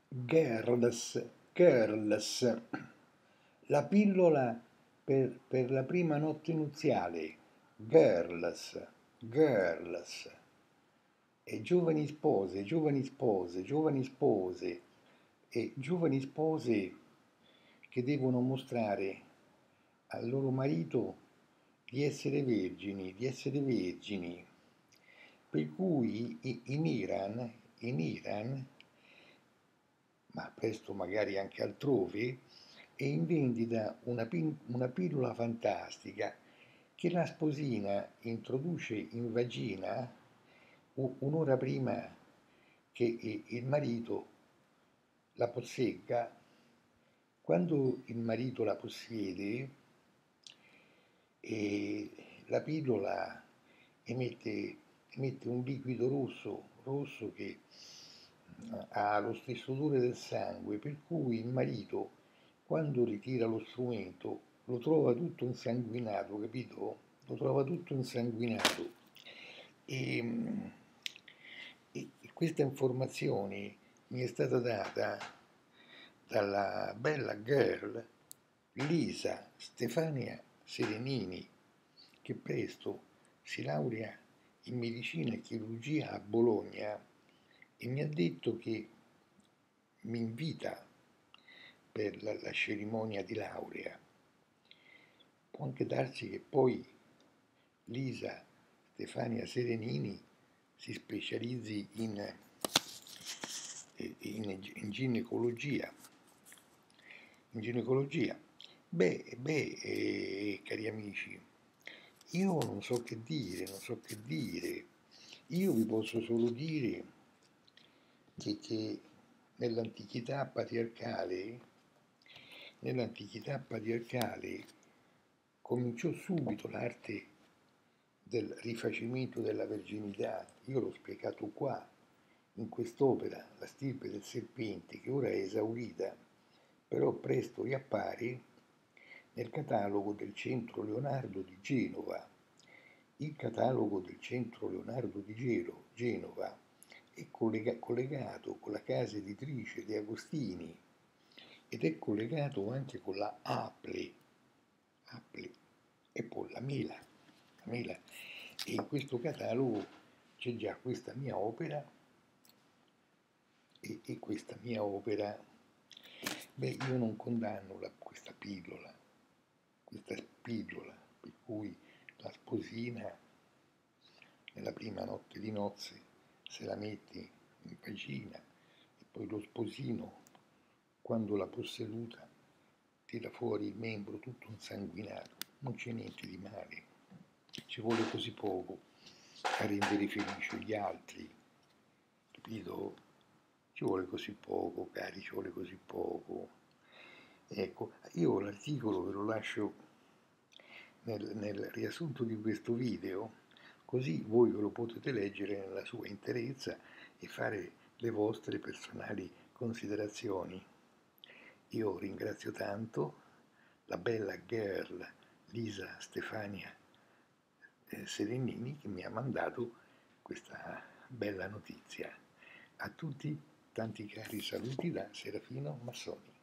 Girls, la pillola per la prima notte nuziale, girls, e giovani spose che devono mostrare al loro marito di essere vergini, per cui in Iran, ma presto magari anche altrove, è in vendita una pillola fantastica che la sposina introduce in vagina un'ora prima che il marito la possegga. Quando il marito la possiede, la pillola emette un liquido rosso che ha lo stesso odore del sangue, per cui il marito, quando ritira lo strumento, lo trova tutto insanguinato, capito? Lo trova tutto insanguinato. E, e questa informazione mi è stata data dalla bella girl Lisa Stefania Serenini, che presto si laurea in medicina e chirurgia a Bologna, e mi ha detto che mi invita per la cerimonia di laurea. Può anche darsi che poi Lisa Stefania Serenini si specializzi in ginecologia. Cari amici, io non so che dire. Io vi posso solo dire che nell'antichità patriarcale cominciò subito l'arte del rifacimento della verginità. Io l'ho spiegato qua, in quest'opera, La stirpe del serpente, che ora è esaurita, però presto riappare nel catalogo del Centro Leonardo di Genova. Il catalogo del Centro Leonardo di Genova è collegato con la casa editrice De Agostini ed è collegato anche con la Aple e poi la Mela. E in questo catalogo c'è già questa mia opera e questa mia opera. Io non condanno questa pillola, per cui la sposina nella prima notte di nozze se la mette in vagina e poi lo sposino, quando l'ha posseduta, tira fuori il membro tutto insanguinato. Non c'è niente di male, ci vuole così poco a rendere felici gli altri, capito? Ci vuole così poco, cari, ci vuole così poco. Ecco, io l'articolo ve lo lascio nel riassunto di questo video, così voi ve lo potete leggere nella sua interezza e fare le vostre personali considerazioni. Io ringrazio tanto la bella girl Lisa Stefania Serenini che mi ha mandato questa bella notizia. A tutti tanti cari saluti da Serafino Massoni.